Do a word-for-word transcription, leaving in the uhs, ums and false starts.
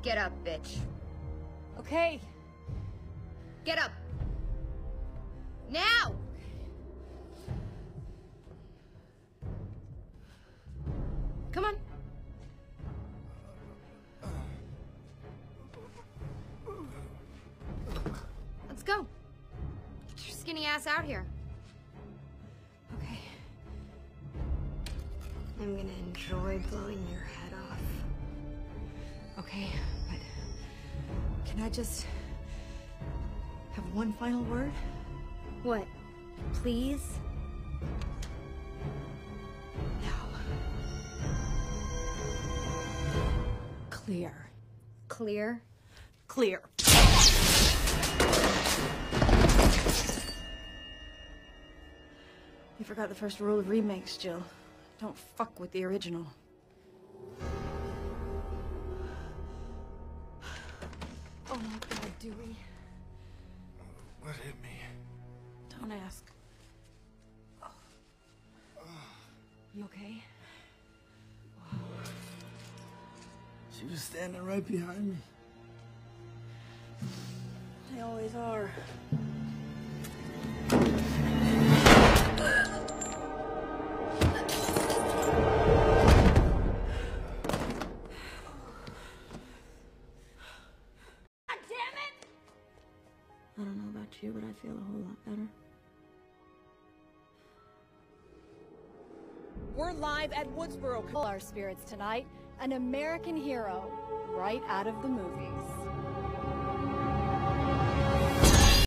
Get up, bitch. Okay. Get up! Now! Come on. Let's go. Get your skinny ass out here. Okay. I'm gonna enjoy blowing your head off. Okay, but can I just have one final word? What? Please? Now. Clear. Clear? Clear. You forgot the first rule of remakes, Jill. Don't fuck with the original. Oh my God, Dewey. What hit me? Don't ask. Oh. You okay? She was standing right behind me. They always are. I don't know about you, but I feel a whole lot better. We're live at Woodsboro. Our spirits tonight, an American hero, right out of the movies.